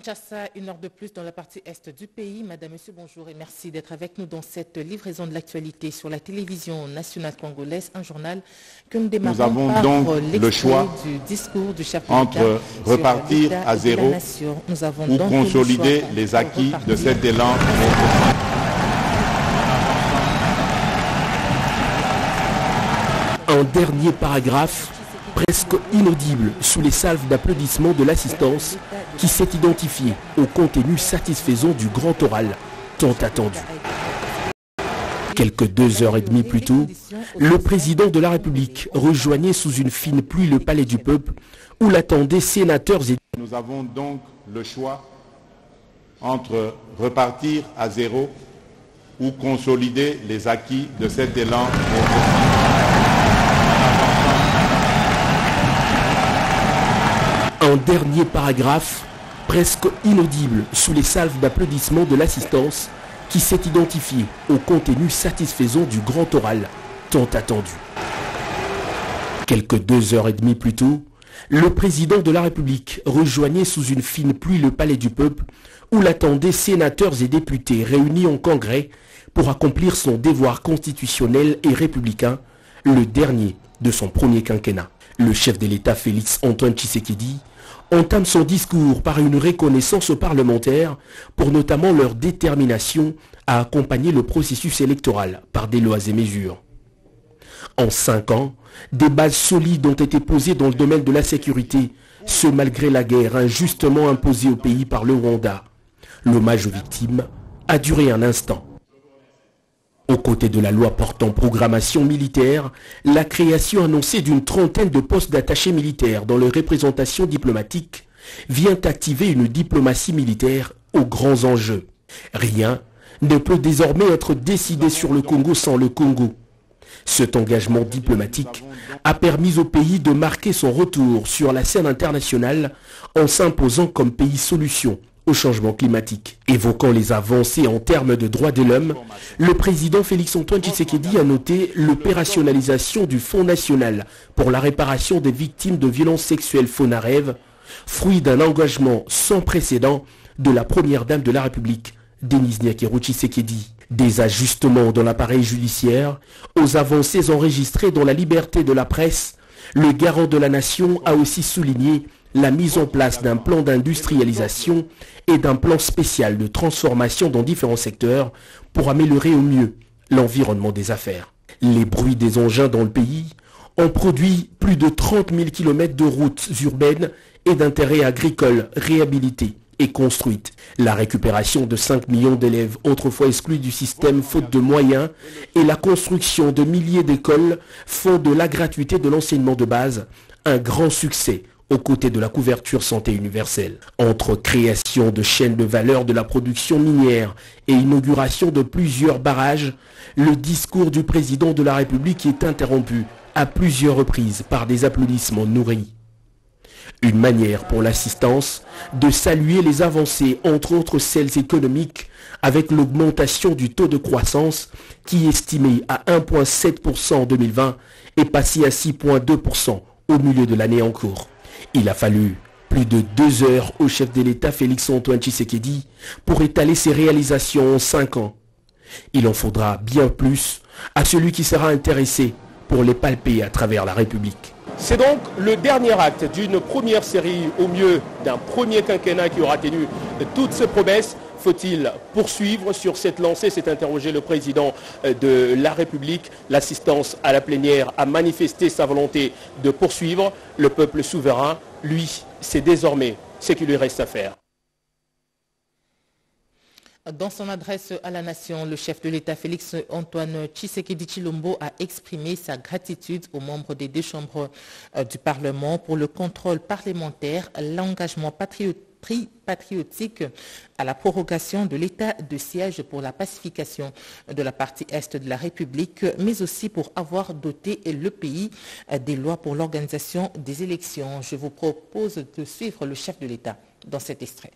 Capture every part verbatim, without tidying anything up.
Kinshasa, une heure de plus dans la partie est du pays. Madame, Monsieur, bonjour et merci d'être avec nous dans cette livraison de l'actualité sur la télévision nationale congolaise, un journal que nous démarrons nous avons par donc le choix du discours du chef de entre repartir à zéro nous avons ou donc consolider les acquis de cet élan. Un dernier paragraphe, presque inaudible sous les salves d'applaudissements de l'assistance, qui s'est identifié au contenu satisfaisant du grand oral, tant attendu. Quelques deux heures et demie plus tôt, le président de la République rejoignait sous une fine pluie le palais du peuple, où l'attendaient sénateurs et... Nous avons donc le choix entre repartir à zéro ou consolider les acquis de cet élan. Un dernier paragraphe, presque inaudible sous les salves d'applaudissements de l'assistance, qui s'est identifié au contenu satisfaisant du grand oral, tant attendu. Quelques deux heures et demie plus tôt, le président de la République rejoignait sous une fine pluie le palais du peuple, où l'attendaient sénateurs et députés réunis en congrès pour accomplir son devoir constitutionnel et républicain, le dernier de son premier quinquennat. Le chef de l'État Félix Antoine Tshisekedi entame son discours par une reconnaissance aux parlementaires pour notamment leur détermination à accompagner le processus électoral par des lois et mesures. En cinq ans, des bases solides ont été posées dans le domaine de la sécurité, ce malgré la guerre injustement imposée au pays par le Rwanda. L'hommage aux victimes a duré un instant. Aux côtés de la loi portant programmation militaire, la création annoncée d'une trentaine de postes d'attachés militaires dans les représentations diplomatiques vient activer une diplomatie militaire aux grands enjeux. Rien ne peut désormais être décidé sur le Congo sans le Congo. Cet engagement diplomatique a permis au pays de marquer son retour sur la scène internationale en s'imposant comme pays solution au changement climatique. Évoquant les avancées en termes de droits de l'homme, le président Félix Antoine Tshisekedi a noté l'opérationnalisation du Fonds national pour la réparation des victimes de violences sexuelles FONAREV, fruit d'un engagement sans précédent de la première dame de la République, Denise Nyakero Tshisekedi. Des ajustements dans l'appareil judiciaire, aux avancées enregistrées dans la liberté de la presse, le garant de la nation a aussi souligné la mise en place d'un plan d'industrialisation et d'un plan spécial de transformation dans différents secteurs pour améliorer au mieux l'environnement des affaires. Les bruits des engins dans le pays ont produit plus de trente mille kilomètres de routes urbaines et d'intérêt agricole réhabilitées et construites. La récupération de cinq millions d'élèves autrefois exclus du système faute de moyens et la construction de milliers d'écoles font de la gratuité de l'enseignement de base un grand succès aux côtés de la couverture santé universelle. Entre création de chaînes de valeur de la production minière et inauguration de plusieurs barrages, le discours du président de la République est interrompu à plusieurs reprises par des applaudissements nourris. Une manière pour l'assistance de saluer les avancées, entre autres celles économiques, avec l'augmentation du taux de croissance qui, estimé à un virgule sept pour cent en deux mille vingt, est passé à six virgule deux pour cent au milieu de l'année en cours. Il a fallu plus de deux heures au chef de l'État Félix Antoine Tshisekedi pour étaler ses réalisations en cinq ans. Il en faudra bien plus à celui qui sera intéressé pour les palper à travers la République. C'est donc le dernier acte d'une première série, au mieux d'un premier quinquennat qui aura tenu toutes ses promesses. Faut-il poursuivre sur cette lancée? S'est interrogé le président de la République. L'assistance à la plénière a manifesté sa volonté de poursuivre. Le peuple souverain, lui, c'est désormais ce qu'il lui reste à faire. Dans son adresse à la nation, le chef de l'État Félix Antoine Tshisekedi Tshilombo a exprimé sa gratitude aux membres des deux chambres du Parlement pour le contrôle parlementaire, l'engagement patriotique patriotique à la prorogation de l'état de siège pour la pacification de la partie est de la République, mais aussi pour avoir doté le pays des lois pour l'organisation des élections. Je vous propose de suivre le chef de l'État dans cet extrait.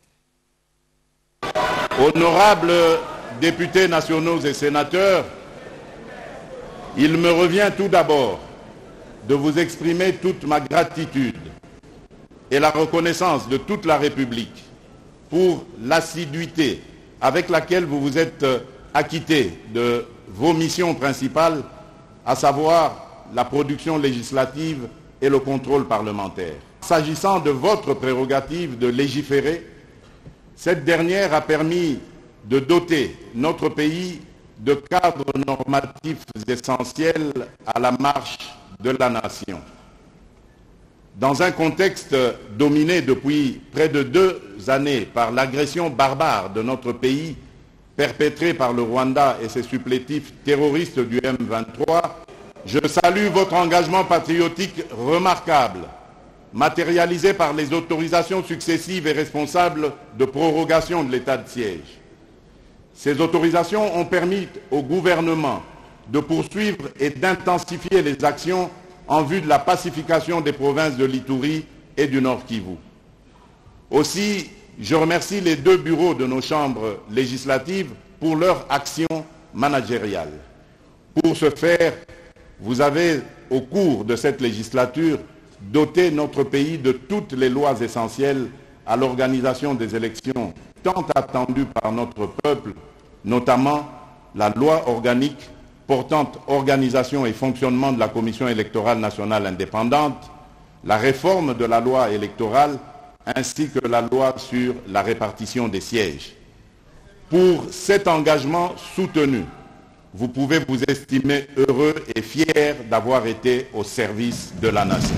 Honorables députés nationaux et sénateurs, il me revient tout d'abord de vous exprimer toute ma gratitude et la reconnaissance de toute la République pour l'assiduité avec laquelle vous vous êtes acquitté de vos missions principales, à savoir la production législative et le contrôle parlementaire. S'agissant de votre prérogative de légiférer, cette dernière a permis de doter notre pays de cadres normatifs essentiels à la marche de la nation. Dans un contexte dominé depuis près de deux années par l'agression barbare de notre pays perpétrée par le Rwanda et ses supplétifs terroristes du M vingt-trois, je salue votre engagement patriotique remarquable, matérialisé par les autorisations successives et responsables de prorogation de l'état de siège. Ces autorisations ont permis au gouvernement de poursuivre et d'intensifier les actions en vue de la pacification des provinces de l'Ituri et du Nord Kivu. Aussi, je remercie les deux bureaux de nos chambres législatives pour leur action managériale. Pour ce faire, vous avez, au cours de cette législature, doté notre pays de toutes les lois essentielles à l'organisation des élections tant attendues par notre peuple, notamment la loi organique portant organisation et fonctionnement de la Commission électorale nationale indépendante, la réforme de la loi électorale ainsi que la loi sur la répartition des sièges. Pour cet engagement soutenu, vous pouvez vous estimer heureux et fier d'avoir été au service de la nation.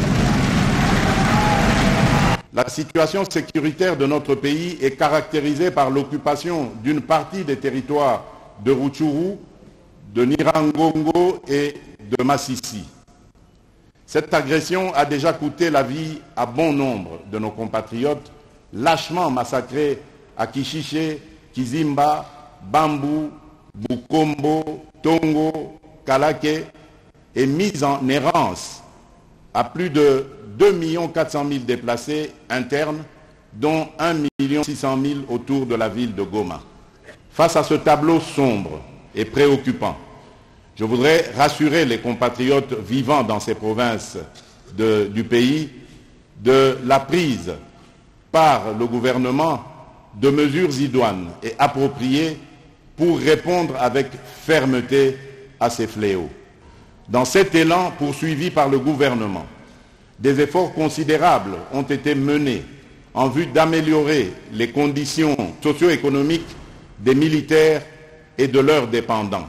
La situation sécuritaire de notre pays est caractérisée par l'occupation d'une partie des territoires de Rutshuru, de Nyiragongo et de Masisi. Cette agression a déjà coûté la vie à bon nombre de nos compatriotes, lâchement massacrés à Kishiche, Kizimba, Bambou, Bukombo, Tongo, Kalake et mis en errance à plus de deux millions quatre cent mille déplacés internes, dont un million six cent mille autour de la ville de Goma. Face à ce tableau sombre et préoccupant, je voudrais rassurer les compatriotes vivant dans ces provinces de, du pays de la prise par le gouvernement de mesures idoines et appropriées pour répondre avec fermeté à ces fléaux. Dans cet élan poursuivi par le gouvernement, des efforts considérables ont été menés en vue d'améliorer les conditions socio-économiques des militaires et de leurs dépendants.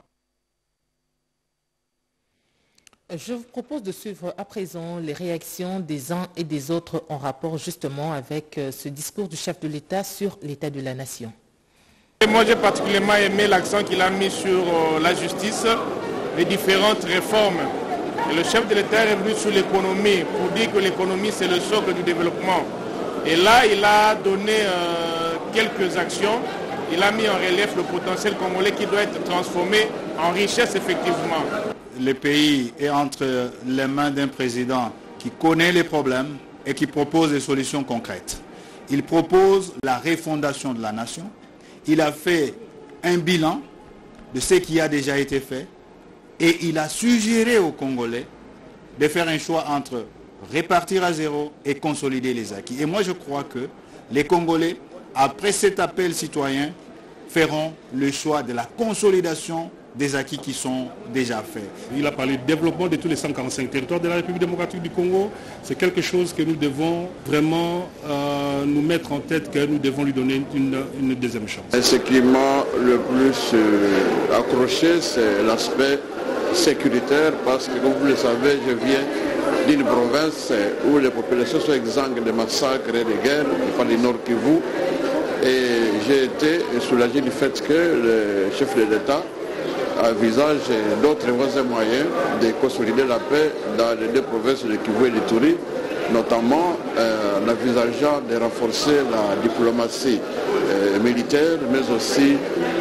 Je vous propose de suivre à présent les réactions des uns et des autres en rapport justement avec ce discours du chef de l'État sur l'état de la nation. Et moi j'ai particulièrement aimé l'accent qu'il a mis sur la justice, les différentes réformes. Et le chef de l'État est revenu sur l'économie pour dire que l'économie c'est le socle du développement. Et là il a donné euh, quelques actions. Il a mis en relief le potentiel congolais qui doit être transformé en richesse effectivement. Le pays est entre les mains d'un président qui connaît les problèmes et qui propose des solutions concrètes. Il propose la refondation de la nation. Il a fait un bilan de ce qui a déjà été fait et il a suggéré aux Congolais de faire un choix entre répartir à zéro et consolider les acquis. Et moi je crois que les Congolais, après cet appel citoyen, feront le choix de la consolidation des acquis qui sont déjà faits. Il a parlé du développement de tous les cent quarante-cinq territoires de la République démocratique du Congo. C'est quelque chose que nous devons vraiment euh, nous mettre en tête, que nous devons lui donner une, une deuxième chance. Et ce qui m'a le plus euh, accroché, c'est l'aspect sécuritaire, parce que comme vous le savez, je viens d'une province où les populations sont exsangues de massacres et de guerres, enfin du Nord Kivu. Et j'ai été soulagé du fait que le chef de l'État envisage d'autres voies et moyens de consolider la paix dans les deux provinces de Kivu et l'Ituri, notamment euh, en envisageant de renforcer la diplomatie euh, militaire, mais aussi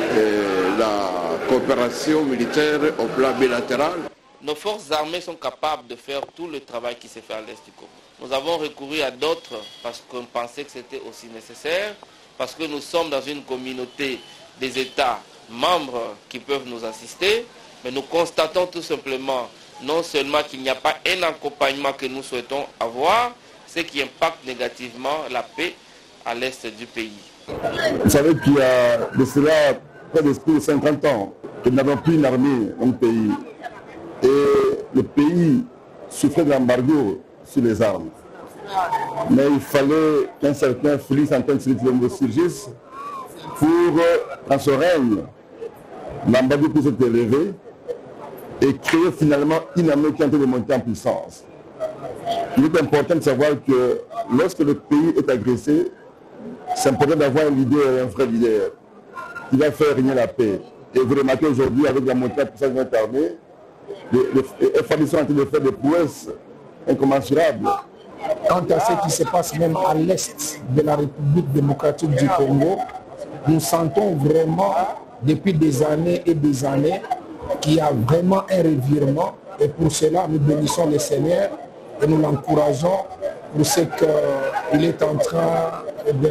euh, la coopération militaire au plan bilatéral. Nos forces armées sont capables de faire tout le travail qui s'est fait à l'est du Congo. Nous avons recouru à d'autres parce qu'on pensait que c'était aussi nécessaire, parce que nous sommes dans une communauté des États membres qui peuvent nous assister, mais nous constatons tout simplement non seulement qu'il n'y a pas un accompagnement que nous souhaitons avoir, ce qui impacte négativement la paix, à l'est du pays. Vous savez qu'il y a de cela près de cinquante ans que nous n'avons plus une armée dans le pays. Et le pays souffrait de l'embargo sur les armes. Mais il fallait qu'un certain Félix Antoine Tshisekedi surgisse pour, dans son règne, l'embargo puisse être élevé et créer finalement une armée qui est en train de monter en puissance. Il est important de savoir que lorsque le pays est agressé, c'est important d'avoir un leader, un vrai leader, qui va faire régner la paix. Et vous remarquez aujourd'hui, avec la montée en puissance de notre armée, les F A D sont en train de faire des prouesses incommensurables. Quant à ce qui se passe même à l'est de la République démocratique du Congo, nous sentons vraiment depuis des années et des années qu'il y a vraiment un revirement. Et pour cela, nous bénissons le Seigneur et nous l'encourageons pour ce qu'il est en train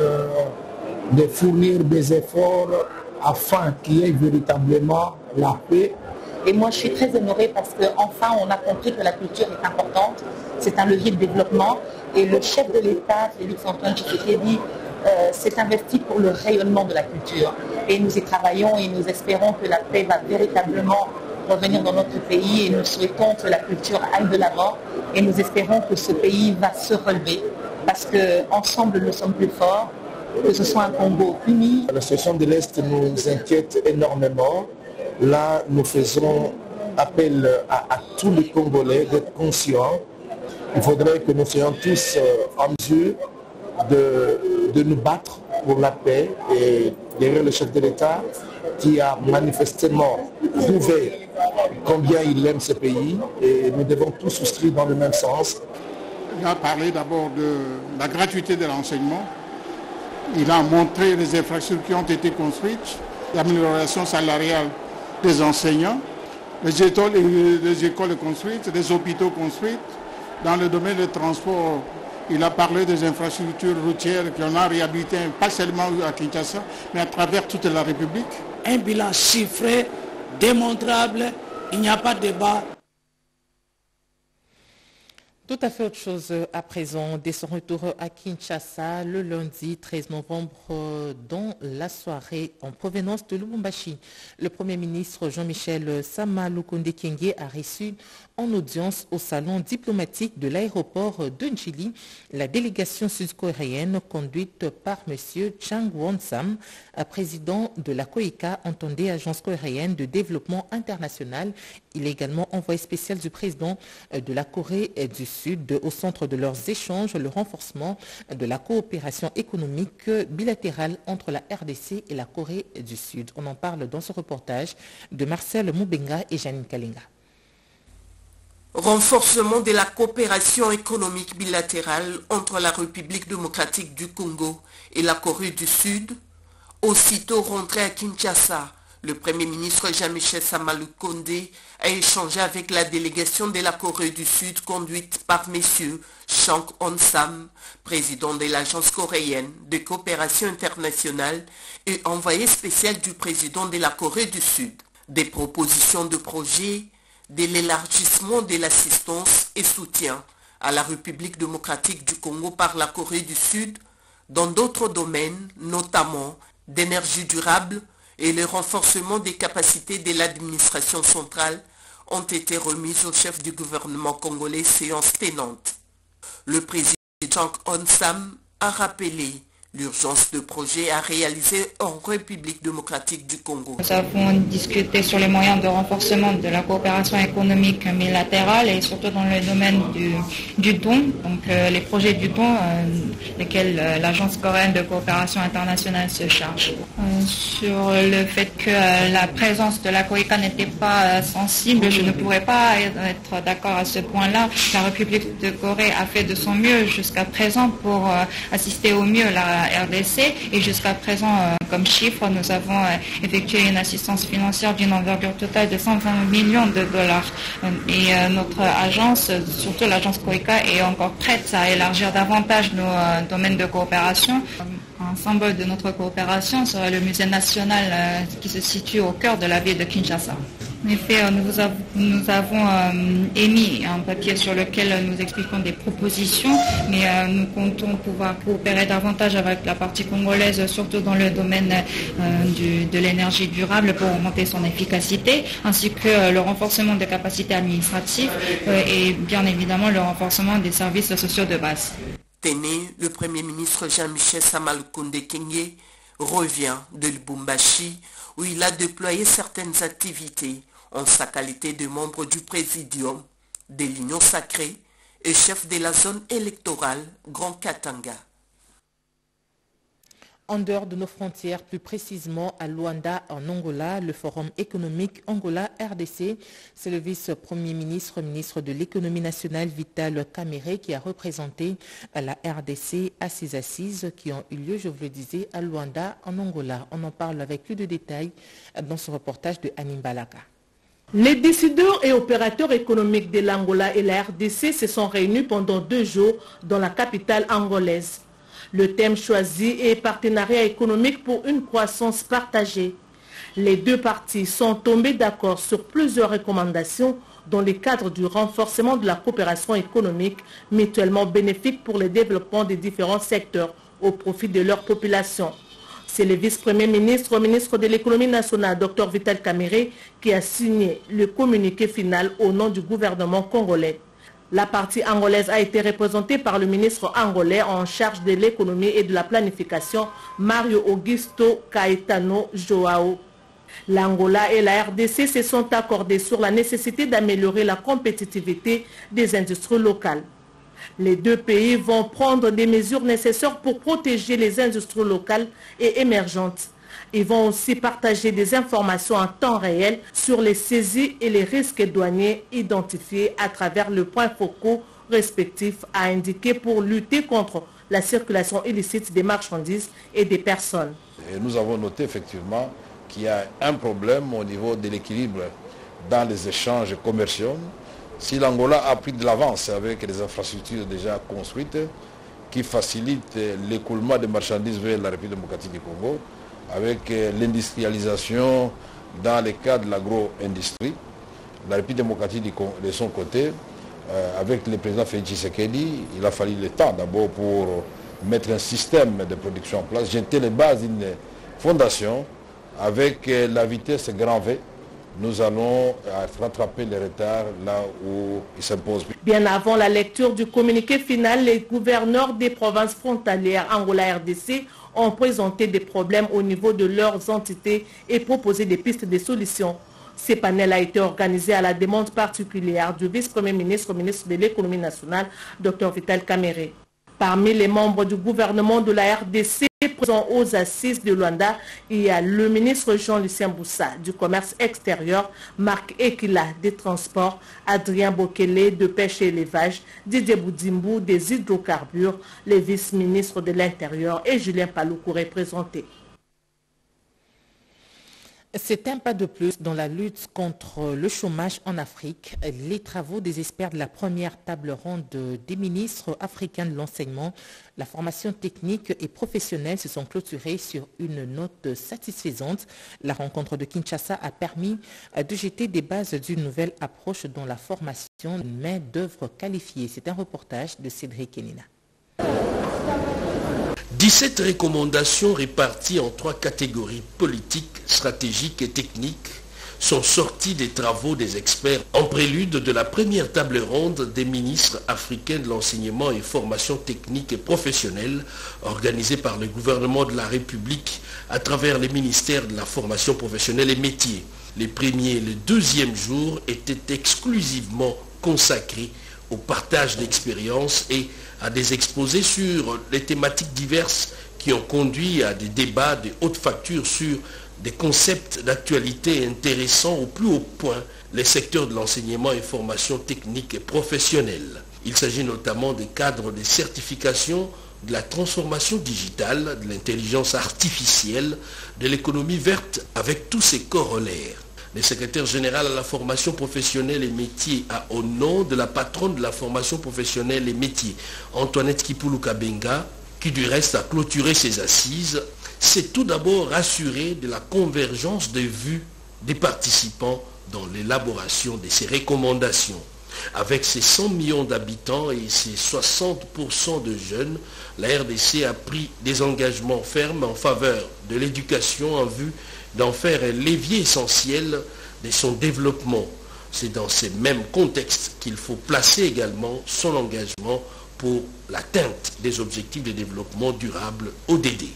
de, de fournir des efforts afin qu'il y ait véritablement la paix. Et moi, je suis très honorée parce qu'enfin, on a compris que la culture est importante. C'est un levier de développement. Et le chef de l'État, Félix Antoine Tshisekedi, euh, s'est investi pour le rayonnement de la culture. Et nous y travaillons et nous espérons que la paix va véritablement revenir dans notre pays. Et nous souhaitons que la culture aille de l'avant. Et nous espérons que ce pays va se relever. Parce qu'ensemble, nous sommes plus forts. Que ce soit un Congo uni. La situation de l'Est nous inquiète énormément. Là, nous faisons appel à, à tous les Congolais d'être conscients. Il faudrait que nous soyons tous euh, en mesure de, de nous battre pour la paix. Et derrière le chef de l'État, qui a manifestement prouvé combien il aime ce pays, et nous devons tous souscrire dans le même sens. Il a parlé d'abord de la gratuité de l'enseignement. Il a montré les infrastructures qui ont été construites, l'amélioration salariale des enseignants, les écoles, les écoles construites, les hôpitaux construits. Dans le domaine des transports, il a parlé des infrastructures routières qu'on a réhabilitées, pas seulement à Kinshasa, mais à travers toute la République. Un bilan chiffré, démontrable, il n'y a pas de débat. Tout à fait autre chose à présent. Dès son retour à Kinshasa, le lundi treize novembre, dans la soirée en provenance de Lubumbashi, le Premier ministre Jean-Michel Sama Lukonde Kyenge a reçu en audience au salon diplomatique de l'aéroport de Njili la délégation sud-coréenne conduite par M. Chang Won-sam, président de la COICA, entendez Agence coréenne de développement international. Il est également envoyé spécial du président de la Corée du Sud au centre de leurs échanges, le renforcement de la coopération économique bilatérale entre la R D C et la Corée du Sud. On en parle dans ce reportage de Marcel Moubenga et Janine Kalinga. Renforcement de la coopération économique bilatérale entre la République démocratique du Congo et la Corée du Sud. Aussitôt rentré à Kinshasa, le Premier ministre Jean-Michel Sama Lukonde a échangé avec la délégation de la Corée du Sud conduite par M. Chang Won-sam, président de l'Agence coréenne de coopération internationale et envoyé spécial du président de la Corée du Sud. Des propositions de projets, de l'élargissement de l'assistance et soutien à la République démocratique du Congo par la Corée du Sud dans d'autres domaines, notamment d'énergie durable et le renforcement des capacités de l'administration centrale, ont été remises au chef du gouvernement congolais séance tenante. Le président Chang Won-sam a rappelé l'urgence de projets à réaliser en République démocratique du Congo. Nous avons discuté sur les moyens de renforcement de la coopération économique bilatérale et surtout dans le domaine du, du don, donc euh, les projets du don, euh, lesquels euh, l'Agence coréenne de coopération internationale se charge. Euh, sur le fait que euh, la présence de la COICA n'était pas euh, sensible, je ne pourrais pas être d'accord à ce point-là. La République de Corée a fait de son mieux jusqu'à présent pour euh, assister au mieux la R D C et jusqu'à présent, euh, comme chiffre, nous avons euh, effectué une assistance financière d'une envergure totale de cent vingt millions de dollars. Et euh, notre agence, surtout l'agence COICA, est encore prête à élargir davantage nos euh, domaines de coopération. Un symbole de notre coopération serait le musée national euh, qui se situe au cœur de la ville de Kinshasa. En effet, nous avons, nous avons euh, émis un papier sur lequel nous expliquons des propositions, mais euh, nous comptons pouvoir coopérer davantage avec la partie congolaise, surtout dans le domaine euh, du, de l'énergie durable pour augmenter son efficacité, ainsi que euh, le renforcement des capacités administratives euh, et bien évidemment le renforcement des services sociaux de base. Téné, le Premier ministre Jean-Michel Sama Lukonde Kenyé revient de Lubumbashi où il a déployé certaines activités en sa qualité de membre du Présidium de l'Union Sacrée et chef de la zone électorale Grand Katanga. En dehors de nos frontières, plus précisément à Luanda, en Angola, le Forum économique Angola-R D C, c'est le vice-premier ministre, ministre de l'économie nationale, Vital Kamerhe, qui a représenté la R D C à ses assises qui ont eu lieu, je vous le disais, à Luanda, en Angola. On en parle avec plus de détails dans ce reportage de Anim Balaka. Les décideurs et opérateurs économiques de l'Angola et la R D C se sont réunis pendant deux jours dans la capitale angolaise. Le thème choisi est partenariat économique pour une croissance partagée. Les deux parties sont tombées d'accord sur plusieurs recommandations dans le cadre du renforcement de la coopération économique mutuellement bénéfique pour le développement des différents secteurs au profit de leur population. C'est le vice-premier ministre, ministre de l'économie nationale, Dr Vital Kamerhe, qui a signé le communiqué final au nom du gouvernement congolais. La partie angolaise a été représentée par le ministre angolais en charge de l'économie et de la planification, Mario Augusto Caetano Joao. L'Angola et la R D C se sont accordés sur la nécessité d'améliorer la compétitivité des industries locales. Les deux pays vont prendre des mesures nécessaires pour protéger les industries locales et émergentes. Ils vont aussi partager des informations en temps réel sur les saisies et les risques douaniers identifiés à travers le point focaux respectif à indiquer pour lutter contre la circulation illicite des marchandises et des personnes. Et nous avons noté effectivement qu'il y a un problème au niveau de l'équilibre dans les échanges commerciaux. Si l'Angola a pris de l'avance avec les infrastructures déjà construites qui facilitent l'écoulement des marchandises vers la République démocratique du Congo, avec l'industrialisation dans le cadre de l'agro-industrie, la République démocratique de son côté, euh, avec le président Félix Tshisekedi, il a fallu le temps d'abord pour mettre un système de production en place, jeter les bases d'une fondation avec la vitesse grand V. Nous allons rattraper les retards là où il s'impose. Bien avant la lecture du communiqué final, les gouverneurs des provinces frontalières Angola-R D C ont présenté des problèmes au niveau de leurs entités et proposé des pistes de solutions. Ce panel a été organisé à la demande particulière du vice-premier ministre, ministre de l'économie nationale, Dr Vital Kamerhe. Parmi les membres du gouvernement de la R D C présents aux assises de Luanda, il y a le ministre Jean-Lucien Boussa du commerce extérieur, Marc Ekila des transports, Adrien Bokele de pêche et élevage, Didier Boudimbu des hydrocarbures, les vice-ministres de l'Intérieur et Julien Paloukou représentés. C'est un pas de plus dans la lutte contre le chômage en Afrique. Les travaux des experts de la première table ronde des ministres africains de l'enseignement, la formation technique et professionnelle se sont clôturés sur une note satisfaisante. La rencontre de Kinshasa a permis de jeter des bases d'une nouvelle approche dans la formation d'une main-d'œuvre qualifiée. C'est un reportage de Cédric Kenina. dix-sept recommandations réparties en trois catégories politiques, stratégiques et techniques sont sorties des travaux des experts en prélude de la première table ronde des ministres africains de l'enseignement et formation technique et professionnelle organisée par le gouvernement de la République à travers les ministères de la formation professionnelle et métiers. Les premiers et le deuxième jour étaient exclusivement consacrés au partage d'expériences et à des exposés sur les thématiques diverses qui ont conduit à des débats de haute facture sur des concepts d'actualité intéressants au plus haut point les secteurs de l'enseignement et formation technique et professionnelle. Il s'agit notamment des cadres de certification, de la transformation digitale, de l'intelligence artificielle, de l'économie verte avec tous ses corollaires. Le secrétaire général à la formation professionnelle et métiers a, au nom de la patronne de la formation professionnelle et métiers, Antoinette Kipulu Kabenga, qui du reste a clôturé ses assises, s'est tout d'abord rassuré de la convergence des vues des participants dans l'élaboration de ces recommandations. Avec ses cent millions d'habitants et ses soixante pour cent de jeunes, la R D C a pris des engagements fermes en faveur de l'éducation en vue d'en faire un levier essentiel de son développement. C'est dans ces mêmes contextes qu'il faut placer également son engagement pour l'atteinte des objectifs de développement durable O D D.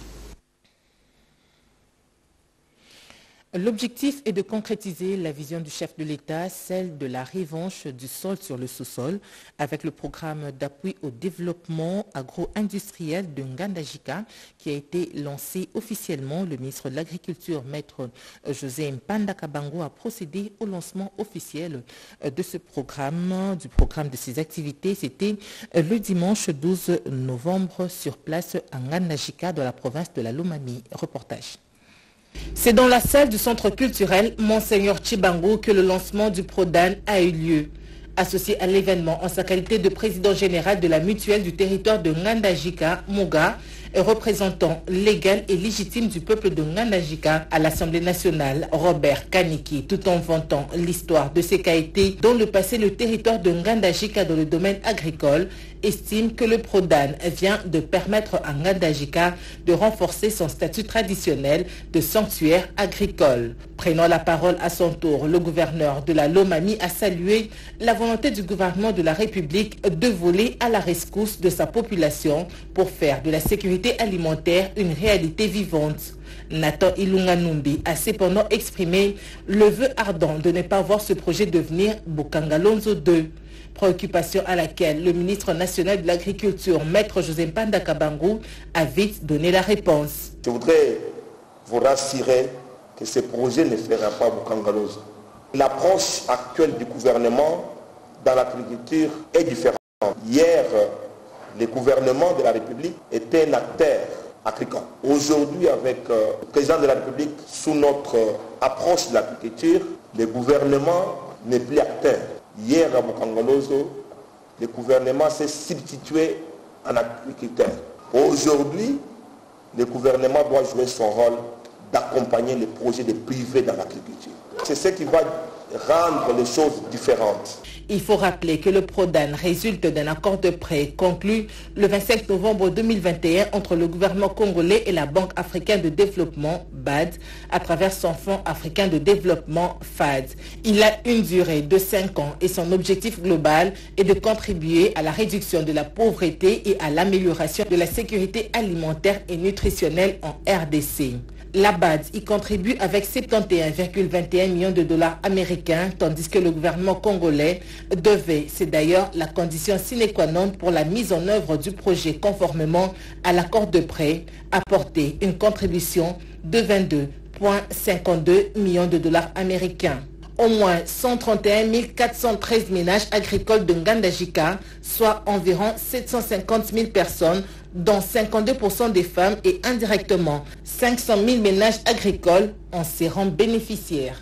L'objectif est de concrétiser la vision du chef de l'État, celle de la revanche du sol sur le sous-sol, avec le programme d'appui au développement agro-industriel de Ngandajika qui a été lancé officiellement. Le ministre de l'Agriculture, maître José Mpanda Kabango, a procédé au lancement officiel de ce programme, du programme de ses activités. C'était le dimanche douze novembre sur place à Ngandajika dans la province de la Lomami. Reportage. C'est dans la salle du centre culturel Monseigneur Chibango que le lancement du Prodan a eu lieu. Associé à l'événement en sa qualité de président général de la mutuelle du territoire de Ngandajika, Moga, et représentant légal et légitime du peuple de Ngandajika à l'Assemblée nationale, Robert Kaniki, tout en vantant l'histoire de ce qu'a été dans le passé le territoire de Ngandajika dans le domaine agricole, estime que le Prodan vient de permettre à Ngandajika de renforcer son statut traditionnel de sanctuaire agricole. Prenant la parole à son tour, le gouverneur de la Lomami a salué la volonté du gouvernement de la République de voler à la rescousse de sa population pour faire de la sécurité alimentaire une réalité vivante. Nathan Ilunga Numbi a cependant exprimé le vœu ardent de ne pas voir ce projet devenir Bokangalonzo deux. Préoccupation à laquelle le ministre national de l'Agriculture, maître José Mpanda Kabango, a vite donné la réponse. Je voudrais vous rassurer que ce projet ne fera pas Bokangalonzo. L'approche actuelle du gouvernement dans l'agriculture est différente. Hier, le gouvernement de la République était un acteur agricole. Aujourd'hui, avec euh, le président de la République, sous notre euh, approche de l'agriculture, le gouvernement n'est plus acteur. Hier, à Bokangalonzo, le gouvernement s'est substitué en agriculteur. Aujourd'hui, le gouvernement doit jouer son rôle d'accompagner les projets des privés dans l'agriculture. C'est ce qui va rendre les choses différentes. Il faut rappeler que le Prodan résulte d'un accord de prêt conclu le vingt-cinq novembre deux mille vingt et un entre le gouvernement congolais et la Banque africaine de développement, B A D, à travers son Fonds africain de développement, F A D. Il a une durée de cinq ans et son objectif global est de contribuer à la réduction de la pauvreté et à l'amélioration de la sécurité alimentaire et nutritionnelle en R D C. La B A D y contribue avec soixante et un virgule vingt et un millions de dollars américains, tandis que le gouvernement congolais devait, c'est d'ailleurs la condition sine qua non pour la mise en œuvre du projet conformément à l'accord de prêt, apporter une contribution de vingt-deux virgule cinquante-deux millions de dollars américains. Au moins cent trente et un mille quatre cent treize ménages agricoles de Ngandajika, soit environ sept cent cinquante mille personnes, dont cinquante-deux pour cent des femmes et indirectement cinq cent mille ménages agricoles en seront bénéficiaires.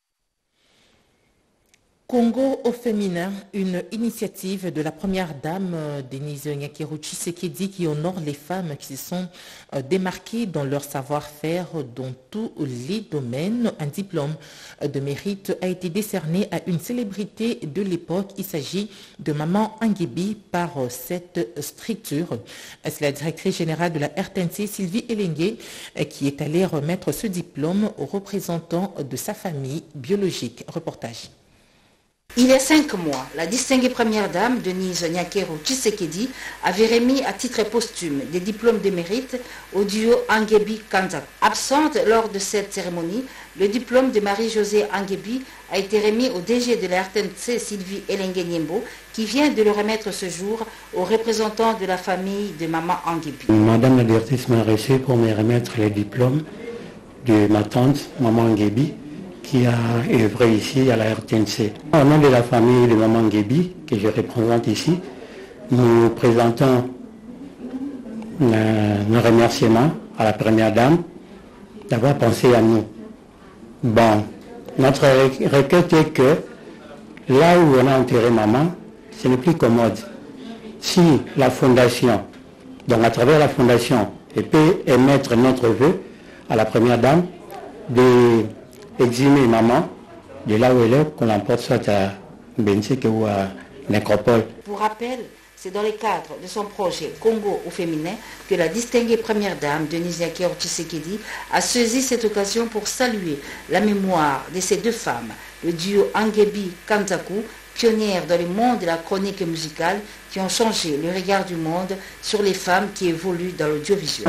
Congo au féminin, une initiative de la première dame Denise Nyakero Tshisekedi qui honore les femmes qui se sont démarquées dans leur savoir-faire dans tous les domaines. Un diplôme de mérite a été décerné à une célébrité de l'époque. Il s'agit de Maman Angebi par cette structure. C'est la directrice générale de la R T N C, Sylvie Elengue, qui est allée remettre ce diplôme aux représentants de sa famille biologique. Reportage. Il y a cinq mois, la distinguée première dame, Denise Nyakero Tshisekedi, avait remis à titre posthume des diplômes de mérite au duo Angebi Kanza. Absente lors de cette cérémonie, le diplôme de Marie-Josée Angebi a été remis au D G de la R T N C, Sylvie Elengue Niembo, qui vient de le remettre ce jour aux représentants de la famille de Maman Angebi. Madame la directrice m'a reçu pour me remettre les diplômes de ma tante, Maman Angebi, qui a œuvré ici à la R T N C. Au nom de la famille de Maman Angebi, que je représente ici, nous présentons nos remerciements à la première dame d'avoir pensé à nous. Bon, notre requête est que là où on a enterré maman, ce n'est plus commode. Si la fondation, donc à travers la fondation, elle peut émettre notre vœu à la première dame de exhumer maman de là où elle est, qu'on l'emporte soit à Bensek ou à Nécropole. Pour rappel, c'est dans le cadre de son projet Congo au féminin que la distinguée première dame Denise Nyakeru Tshisekedi a saisi cette occasion pour saluer la mémoire de ces deux femmes, le duo Angebi Kanzaku, pionnière dans le monde de la chronique musicale, qui ont changé le regard du monde sur les femmes qui évoluent dans l'audiovisuel.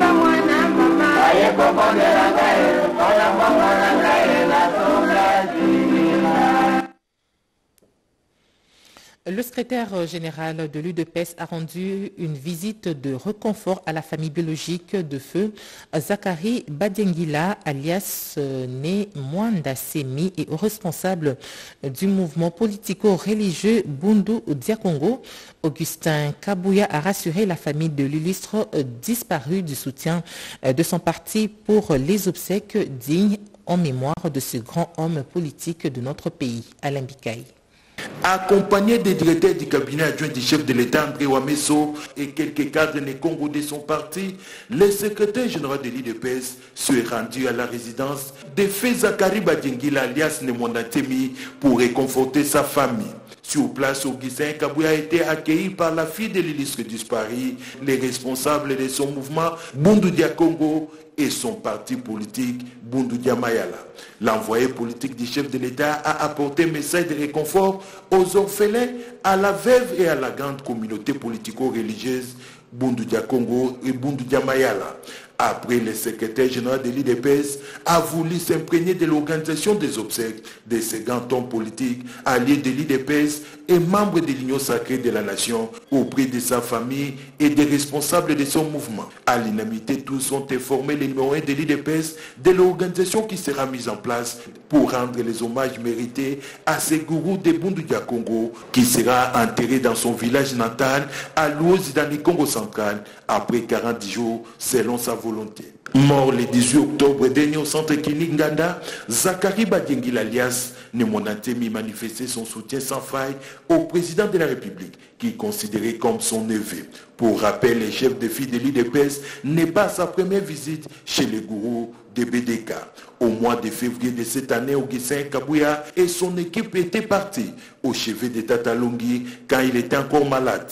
Le secrétaire général de l'U D P S a rendu une visite de reconfort à la famille biologique de feu Zakari Badiengila, alias né Mwanda Semi, et au responsable du mouvement politico-religieux Bundu Diakongo. Augustin Kabouya a rassuré la famille de l'illustre disparu du soutien de son parti pour les obsèques dignes en mémoire de ce grand homme politique de notre pays, Alain Bikaï. Accompagné des directeurs du cabinet adjoint du chef de l'État André Wameso et quelques cadres des Congo de son parti, le secrétaire général de l'U D P S se est rendu à la résidence de Fé Zakari Badiengila alias Nemwanda Temi pour réconforter sa famille. Sur place, Augustin Kabouya a été accueilli par la fille de l'illustre disparu, les responsables de son mouvement Bundu Diakongo et son parti politique Bundu Diamayala. L'envoyé politique du chef de l'État a apporté un message de réconfort aux orphelins, à la veuve et à la grande communauté politico-religieuse Bundu Diakongo et Bundu Diamayala. Après, le secrétaire général de l'U D P S a voulu s'imprégner de l'organisation des obsèques de ce grand homme politique, allié de l'U D P S et membre de l'Union sacrée de la nation, auprès de sa famille et des responsables de son mouvement. À l'unanimité, tous ont informé les numéros un de l'U D P S de l'organisation qui sera mise en place pour rendre les hommages mérités à ce gourou de Bundu Diakongo, qui sera enterré dans son village natal à Louozi dans le Congo central après quarante jours selon sa volonté. Mort le dix-huit octobre dernier au centre clinique Nganda, Zakari Badiengila alias Nemwanda Temi manifestait son soutien sans faille au président de la République, qui est considéré comme son neveu. Pour rappel, le chef de file de l'U D P S n'est pas sa première visite chez les gourous de B D K. Au mois de février de cette année, Augustin Kabouya et son équipe étaient partis au chevet de Tatalongi quand il était encore malade.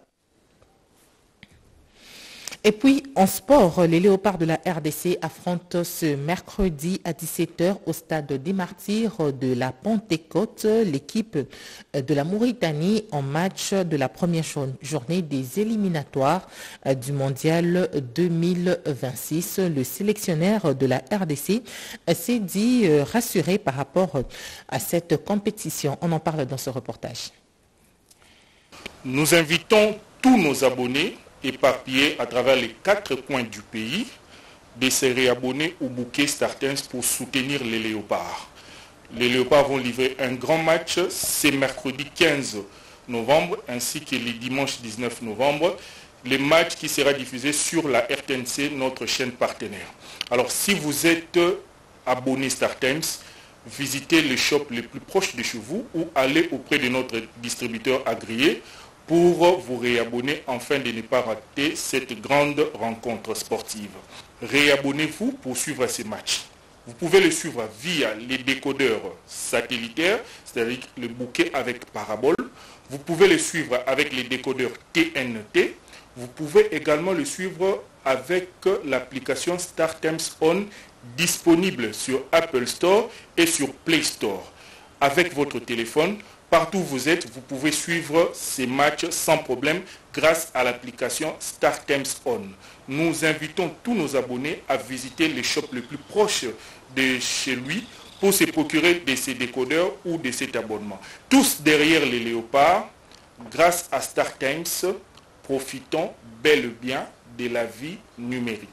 Et puis, en sport, les Léopards de la R D C affrontent ce mercredi à dix-sept heures au stade des Martyrs de la Pentecôte l'équipe de la Mauritanie en match de la première journée des éliminatoires du Mondial deux mille vingt-six. Le sélectionneur de la R D C s'est dit rassuré par rapport à cette compétition. On en parle dans ce reportage. Nous invitons tous nos abonnés éparpillés à travers les quatre coins du pays de se réabonner au bouquet Startens pour soutenir les Léopards. Les Léopards vont livrer un grand match ce mercredi quinze novembre ainsi que le dimanche dix-neuf novembre. Le match qui sera diffusé sur la R T N C, notre chaîne partenaire. Alors si vous êtes abonné Startens, visitez le shop le plus proche de chez vous ou allez auprès de notre distributeur agréé pour vous réabonner afin de ne pas rater cette grande rencontre sportive. Réabonnez-vous pour suivre ces matchs. Vous pouvez le suivre via les décodeurs satellitaires, c'est-à-dire le bouquet avec parabole. Vous pouvez le suivre avec les décodeurs T N T. Vous pouvez également le suivre avec l'application StarTimes On disponible sur Apple Store et sur Play Store. Avec votre téléphone, partout où vous êtes, vous pouvez suivre ces matchs sans problème grâce à l'application StarTimes On. Nous invitons tous nos abonnés à visiter les shops les plus proches de chez lui pour se procurer de ces décodeurs ou de cet abonnement. Tous derrière les Léopards, grâce à StarTimes, profitons bel et bien de la vie numérique.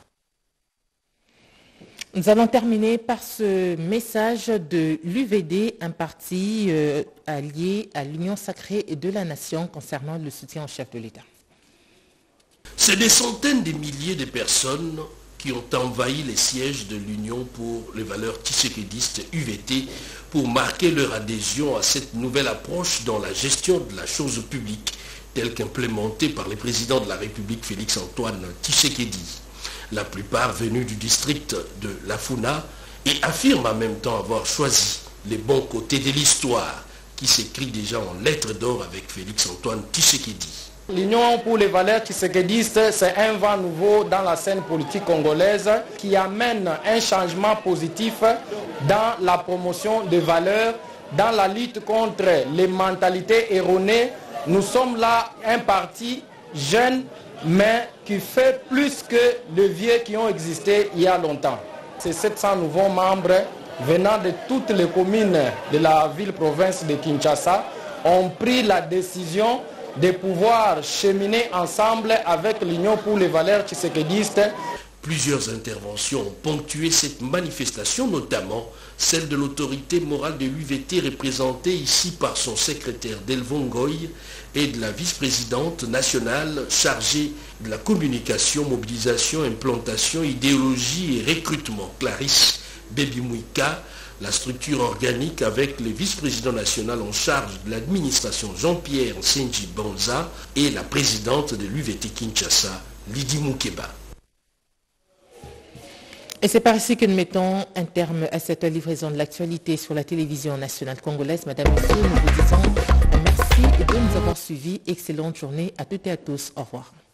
Nous allons terminer par ce message de l'U V D, un parti euh, allié à l'Union sacrée de la nation concernant le soutien au chef de l'État. C'est des centaines de milliers de personnes qui ont envahi les sièges de l'Union pour les valeurs tshisekédistes U V T pour marquer leur adhésion à cette nouvelle approche dans la gestion de la chose publique telle qu'implémentée par le président de la République Félix Antoine Tshisekedi. La plupart venus du district de Lafuna et affirment en même temps avoir choisi les bons côtés de l'histoire qui s'écrit déjà en lettres d'or avec Félix-Antoine Tshisekedi. L'Union pour les valeurs tshisekidistes, c'est un vent nouveau dans la scène politique congolaise qui amène un changement positif dans la promotion des valeurs, dans la lutte contre les mentalités erronées. Nous sommes là un parti jeune, mais qui fait plus que les vieux qui ont existé il y a longtemps. Ces sept cents nouveaux membres venant de toutes les communes de la ville-province de Kinshasa ont pris la décision de pouvoir cheminer ensemble avec l'Union pour les valeurs tshisekidistes. Plusieurs interventions ont ponctué cette manifestation, notamment celle de l'autorité morale de l'U V T représentée ici par son secrétaire Delvon Ngoy et de la vice-présidente nationale chargée de la communication, mobilisation, implantation, idéologie et recrutement, Clarisse Bebimouika, la structure organique avec le vice-président national en charge de l'administration Jean-Pierre Senji Banza et la présidente de l'U V T Kinshasa, Lydie Moukeba. Et c'est par ici que nous mettons un terme à cette livraison de l'actualité sur la télévision nationale congolaise. Madame, Monsieur, nous vous disons merci de nous avoir suivis. Excellente journée à toutes et à tous. Au revoir.